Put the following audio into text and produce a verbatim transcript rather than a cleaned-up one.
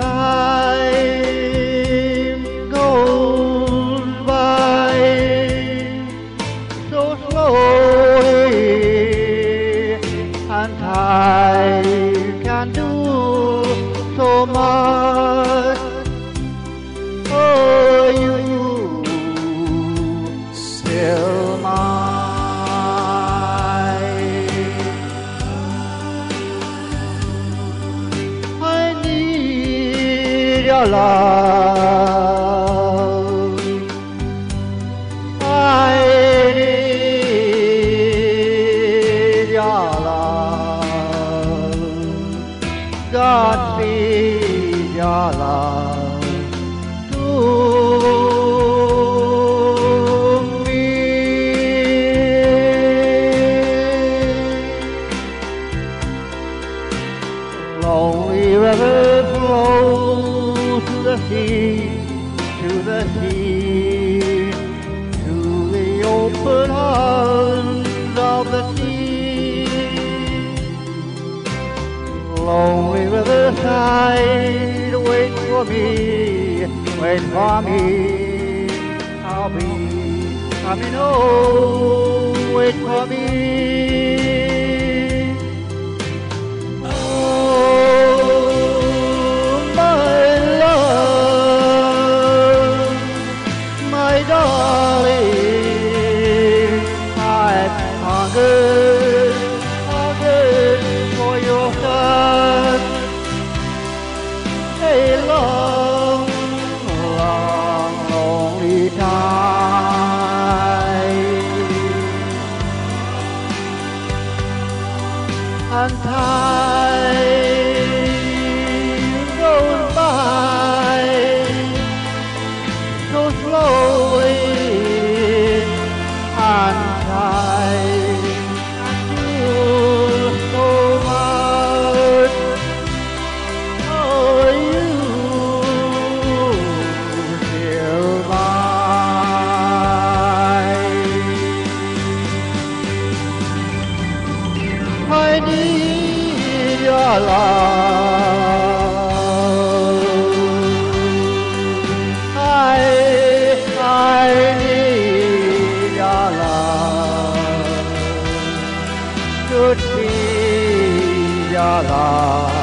time goes by so slowly, and time can do so much for you. Still mine. I need your love. I need your love. God speed your love to me. Lonely river flows to the sea, to the sea, to the open arms of the sea. Lonely riverside, wait for me, wait for me. I'll be coming home, wait for me. Darling, I've hungered, hungered for your touch a long, long, lonely time, and time goes by so slowly, and time can do so much for you. Still mine. I need your love. I I need your love, could be your love.